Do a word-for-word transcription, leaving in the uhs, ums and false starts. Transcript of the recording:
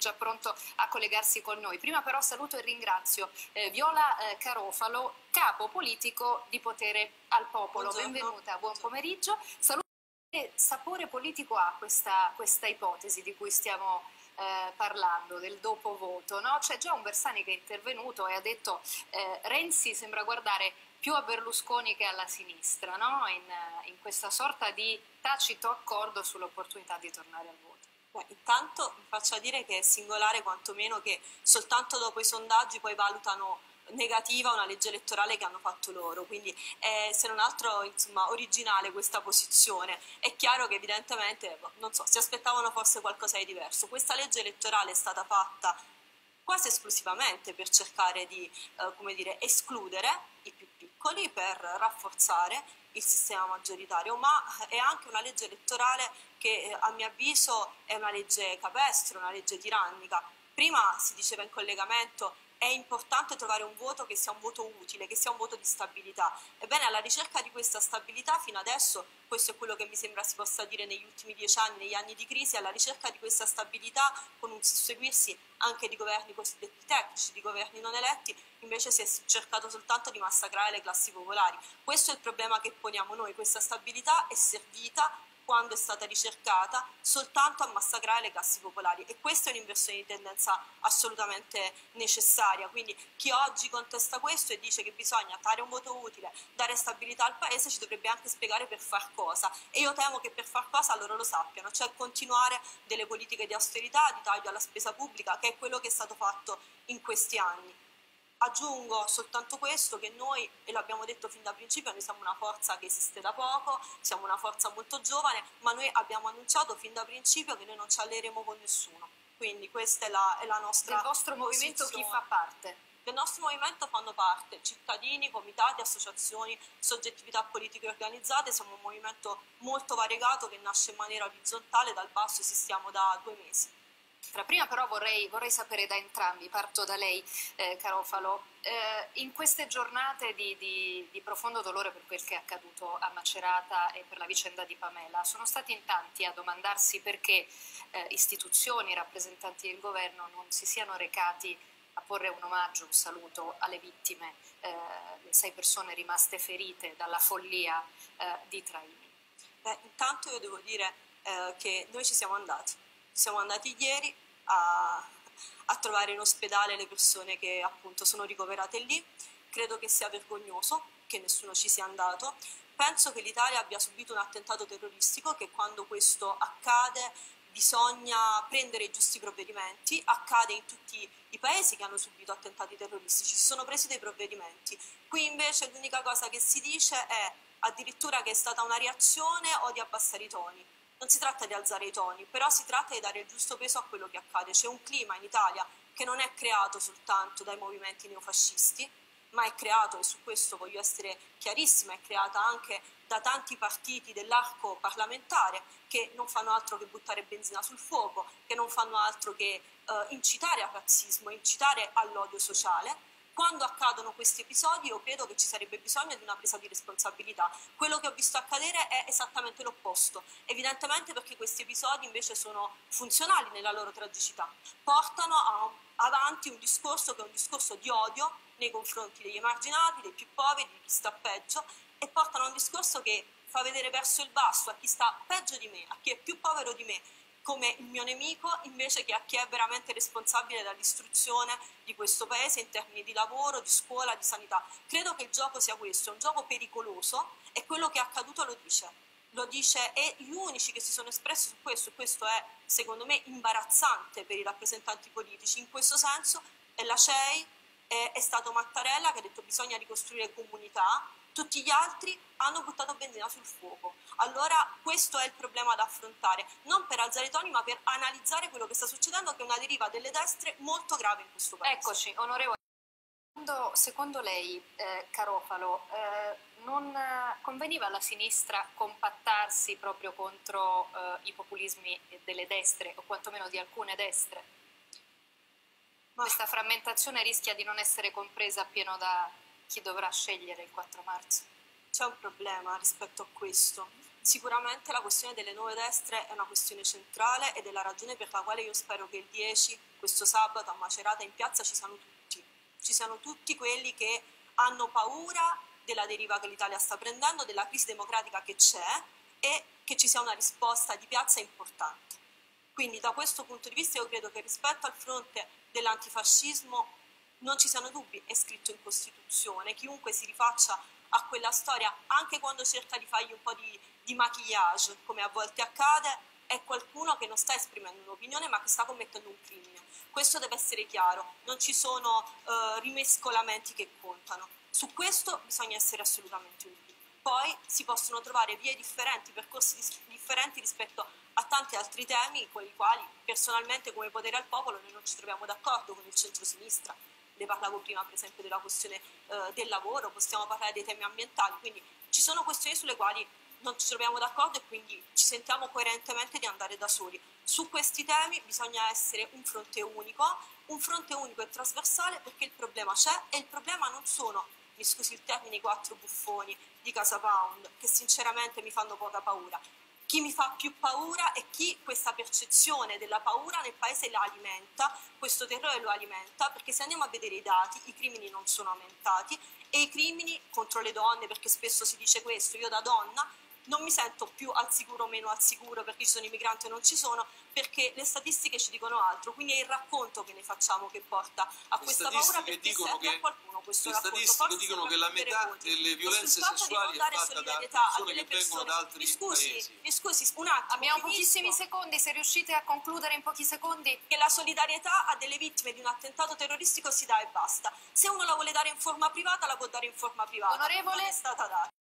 già pronto a collegarsi con noi. Prima però saluto e ringrazio eh, Viola eh, Carofalo, capo politico di Potere al Popolo. Buongiorno. Benvenuta, buon pomeriggio. Saluto. Che sapore politico ha questa, questa ipotesi di cui stiamo eh, parlando, del dopo voto, no? C'è già un Bersani che è intervenuto e ha detto eh, Renzi sembra guardare più a Berlusconi che alla sinistra, no? in, in questa sorta di tacito accordo sull'opportunità di tornare al voto. Beh, intanto mi faccia dire che è singolare quantomeno che soltanto dopo i sondaggi poi valutano negativa una legge elettorale che hanno fatto loro, quindi è se non altro insomma originale questa posizione. È chiaro che evidentemente, non so, si aspettavano forse qualcosa di diverso. Questa legge elettorale è stata fatta quasi esclusivamente per cercare di eh, come dire, escludere i più piccoli, per rafforzare il sistema maggioritario, ma è anche una legge elettorale che a mio avviso è una legge capestre, una legge tirannica. Prima si diceva in collegamento è importante trovare un voto che sia un voto utile, che sia un voto di stabilità. Ebbene, alla ricerca di questa stabilità fino adesso, questo è quello che mi sembra si possa dire negli ultimi dieci anni, negli anni di crisi, alla ricerca di questa stabilità con un susseguirsi anche di governi cosiddetti tecnici, di governi non eletti, invece si è cercato soltanto di massacrare le classi popolari. Questo è il problema che poniamo noi, questa stabilità è servita quando è stata ricercata soltanto a massacrare le classi popolari, e questa è un'inversione di tendenza assolutamente necessaria. Quindi chi oggi contesta questo e dice che bisogna dare un voto utile, dare stabilità al paese, ci dovrebbe anche spiegare per far cosa, e io temo che per far cosa loro lo sappiano, cioè continuare delle politiche di austerità, di taglio alla spesa pubblica, che è quello che è stato fatto in questi anni. Aggiungo soltanto questo, che noi, e l'abbiamo detto fin da principio, noi siamo una forza che esiste da poco, siamo una forza molto giovane, ma noi abbiamo annunciato fin da principio che noi non ci alleeremo con nessuno. Quindi questa è la, è la nostra Del vostro movimento posizione. Chi fa parte? Del nostro movimento fanno parte cittadini, comitati, associazioni, soggettività politiche organizzate. Siamo un movimento molto variegato che nasce in maniera orizzontale, dal basso esistiamo da due mesi. Prima però vorrei, vorrei sapere da entrambi, parto da lei eh, Carofalo, eh, in queste giornate di, di, di profondo dolore per quel che è accaduto a Macerata e per la vicenda di Pamela, sono stati in tanti a domandarsi perché eh, istituzioni, rappresentanti del governo non si siano recati a porre un omaggio, un saluto alle vittime, eh, le sei persone rimaste ferite dalla follia eh, di Traini. Beh, intanto io devo dire eh, che noi ci siamo andati, siamo andati ieri a, a trovare in ospedale le persone che appunto sono ricoverate lì. Credo che sia vergognoso che nessuno ci sia andato. Penso che l'Italia abbia subito un attentato terroristico, che quando questo accade bisogna prendere i giusti provvedimenti. Accade in tutti i paesi che hanno subito attentati terroristici, si sono presi dei provvedimenti. Qui invece l'unica cosa che si dice è addirittura che è stata una reazione o di abbassare i toni. Non si tratta di alzare i toni, però si tratta di dare il giusto peso a quello che accade. C'è un clima in Italia che non è creato soltanto dai movimenti neofascisti, ma è creato, e su questo voglio essere chiarissima, è creata anche da tanti partiti dell'arco parlamentare che non fanno altro che buttare benzina sul fuoco, che non fanno altro che eh, incitare al razzismo, incitare all'odio sociale. Quando accadono questi episodi io credo che ci sarebbe bisogno di una presa di responsabilità. Quello che ho visto accadere è esattamente l'opposto, evidentemente perché questi episodi invece sono funzionali nella loro tragicità, portano a, avanti un discorso che è un discorso di odio nei confronti degli emarginati, dei più poveri, di chi sta peggio, e portano a un discorso che fa vedere verso il basso a chi sta peggio di me, a chi è più povero di me, come il mio nemico, invece che a chi è veramente responsabile dell'istruzione di questo paese in termini di lavoro, di scuola, di sanità. Credo che il gioco sia questo, è un gioco pericoloso, e quello che è accaduto lo dice. Lo dice, e gli unici che si sono espressi su questo, e questo è secondo me imbarazzante per i rappresentanti politici, in questo senso è la C E I, è, è stato Mattarella che ha detto bisogna ricostruire comunità. Tutti gli altri hanno buttato benzina sul fuoco. Allora questo è il problema da affrontare, non per alzare i toni ma per analizzare quello che sta succedendo, che è una deriva delle destre molto grave in questo paese. Eccoci, onorevole. Secondo, secondo lei, eh, Carofalo, eh, non conveniva alla sinistra compattarsi proprio contro eh, i populismi delle destre, o quantomeno di alcune destre? Ma questa frammentazione rischia di non essere compresa appieno da chi dovrà scegliere il quattro marzo. C'è un problema rispetto a questo. Sicuramente la questione delle nuove destre è una questione centrale ed è la ragione per la quale io spero che il dieci, questo sabato a Macerata in piazza, ci siano tutti. Ci siano tutti quelli che hanno paura della deriva che l'Italia sta prendendo, della crisi democratica che c'è e che ci sia una risposta di piazza importante. Quindi da questo punto di vista io credo che rispetto al fronte dell'antifascismo non ci siano dubbi, è scritto in Costituzione, chiunque si rifaccia a quella storia, anche quando cerca di fargli un po' di, di maquillage, come a volte accade, è qualcuno che non sta esprimendo un'opinione ma che sta commettendo un crimine. Questo deve essere chiaro, non ci sono eh, rimescolamenti che contano. Su questo bisogna essere assolutamente uniti. Poi si possono trovare vie differenti, percorsi differenti rispetto a tanti altri temi con i quali personalmente come potere al popolo noi non ci troviamo d'accordo con il centro-sinistra. Le parlavo prima per esempio della questione eh, del lavoro, possiamo parlare dei temi ambientali, quindi ci sono questioni sulle quali non ci troviamo d'accordo e quindi ci sentiamo coerentemente di andare da soli. Su questi temi bisogna essere un fronte unico, un fronte unico e trasversale perché il problema c'è e il problema non sono, mi scusi il termine, i quattro buffoni di Casa Pound, che sinceramente mi fanno poca paura. Chi mi fa più paura è chi questa percezione della paura nel paese la alimenta, questo terrore lo alimenta, perché se andiamo a vedere i dati, i crimini non sono aumentati e i crimini contro le donne, perché spesso si dice questo, io da donna non mi sento più al sicuro o meno al sicuro perché ci sono i migranti o non ci sono, perché le statistiche ci dicono altro, quindi è il racconto che ne facciamo che porta a le questa paura perché dicono serve che, a qualcuno questo le racconto. statistiche Forse dicono che la metà delle violenze sessuali è fatta da persone che vengono da altri mi scusi, paesi. Mi scusi, un attimo. Abbiamo finisco. pochissimi secondi, se riuscite a concludere in pochi secondi. Che la solidarietà a delle vittime di un attentato terroristico si dà e basta. Se uno la vuole dare in forma privata, la può dare in forma privata. Onorevole, non è stata data.